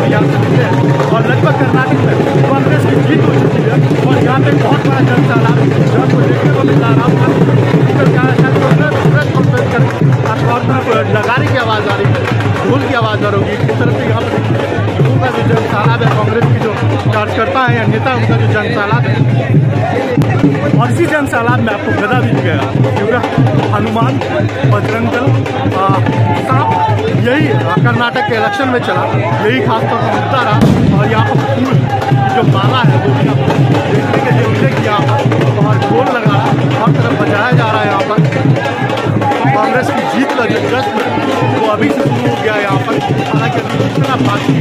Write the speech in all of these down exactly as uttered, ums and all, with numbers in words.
यहाँ से निकले हैं और लगभग कर्नाटक में कांग्रेस की जीत हो चुकी है। और यहाँ पे बहुत बड़ा जनसैलाब जहाँ को देखने को मिल रहा है। राहुल गांधी नगारी की आवाज़ आ रही है, ढोल की आवाज़ आ रही है। इस तरफ से यहाँ पर लोगों का जो जनसैलाब है, कांग्रेस की जो कार्यकर्ता है या नेता उनका जो जनसैलाब है, और इसी जनसैलाब में आपको गदा भी दिखेगा क्योंकि हनुमान, बजरंग दल, सांप, यही कर्नाटक के इलेक्शन में चला, यही खासतौर पर मुद्दा रहा। और यहाँ पर फूल जो माला है वो भी आपको देखने के लिए मिलेगी यहाँ पर। और ढोल लगा हर तरफ बजाया जा रहा है यहाँ पर। कांग्रेस की जीत का जो जश्न है वो अभी से शुरू हो गया है यहाँ पर। हालांकि अभी इतना बाकी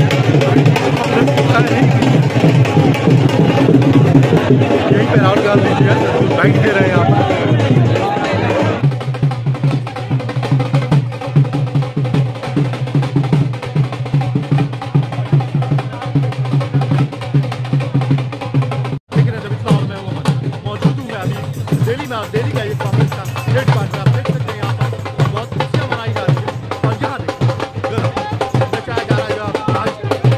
यहीं पे राहुल गांधी जी है बाइट दे रहे हैं यहाँ पर। दिल्ली में दिल्ली का ये कांग्रेस का स्टेट पार्टी आप देख सकते हैं यहाँ पर बहुत खुशियाँ मनाई जा रही है। और यहाँ देखिए बचाया जा रहा है आज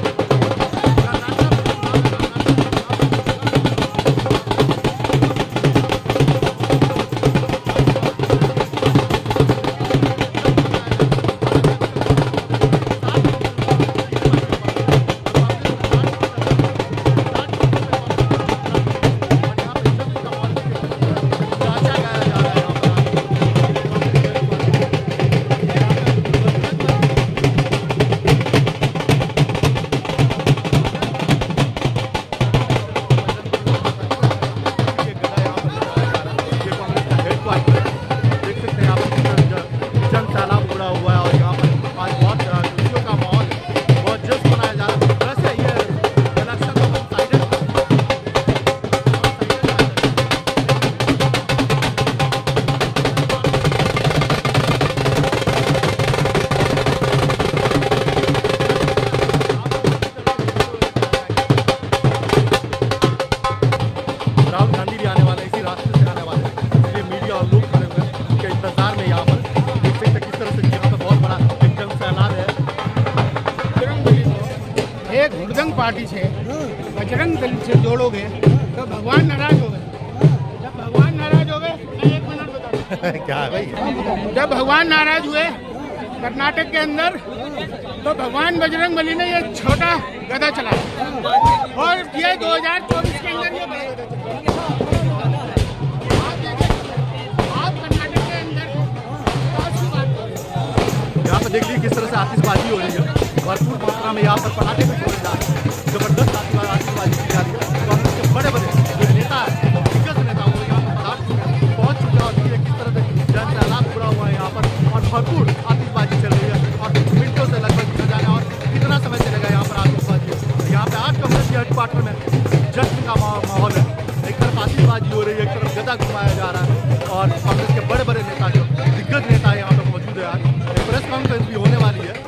राहुल गांधी भी आने वाले, इसी रास्ते से आने वाले, इसलिए मीडिया और लोग खड़े हुए हैं उनके इंतजार में। यहाँ पर देख सकते किस तरह से यहाँ पर बहुत बड़ा एक जनसैलाब है। एक हुड़दंग पार्टी से बजरंग दल से जोड़ोगे तो भगवान नाराज हो गए। जब भगवान नाराज हो गए, मैं एक मिनट बता क्या है भाई, जब भगवान नाराज हुए कर्नाटक के अंदर तो भगवान बजरंग बली ने ये छोटा गदा चलाया और ये दो हजार चौबीस के अंदर ये यहाँ पर देख लीजिए किस तरह से आतिशबाजी हो रही है। भरपूर मात्रा में यहाँ पर पटाखे भी छोड़े जा रहे हैं, जबरदस्त आतिशबाजी की जा रही है। कांग्रेस के बड़े बड़े जो नेता है, दिग्गज नेता, वो यहाँ पर पहुँच चुके हैं और किस तरह से जनसैलाब पूरा हुआ है यहाँ पर और भरपूर आतिशबाजी चल रही है। और मिनटों से लगभग जाना और कितना समय चलेगा यहाँ पर आतिशबाजी। यहाँ पे आज कांग्रेस के हेडक्वार्टर में जश्न का माहौल है। एक तरफ आतिशबाजी हो रही है, एक तरफ गदा घुमाया जा रहा है और कांग्रेस के बड़े बड़े नेता जो दिग्गज नेता यहाँ पर मौजूद है। आज एक प्रेस कॉन्फ्रेंस भी होने वाली है।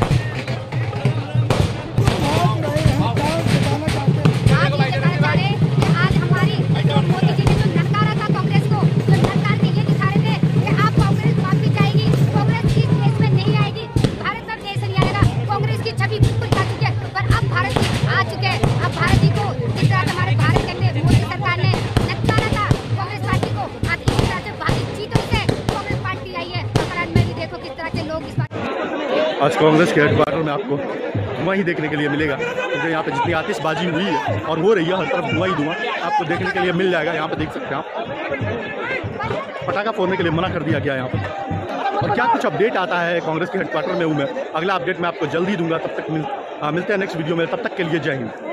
आज कांग्रेस के हेडक्वार्टर में आपको धुआं ही देखने के लिए मिलेगा क्योंकि यहाँ पे जितनी आतिशबाजी हुई है और हो रही है, हर तरफ धुआं ही धुआं आपको देखने के लिए मिल जाएगा। यहाँ पे देख सकते हैं आप, पटाखा फोड़ने के लिए मना कर दिया गया यहाँ पर। और क्या कुछ अपडेट आता है कांग्रेस के हेडक्वार्टर में हूँ मैं, अगला अपडेट मैं आपको जल्दी दूंगा। तब तक मिल, आ, मिलते हैं नेक्स्ट वीडियो में, तब तक के लिए जय हिंद।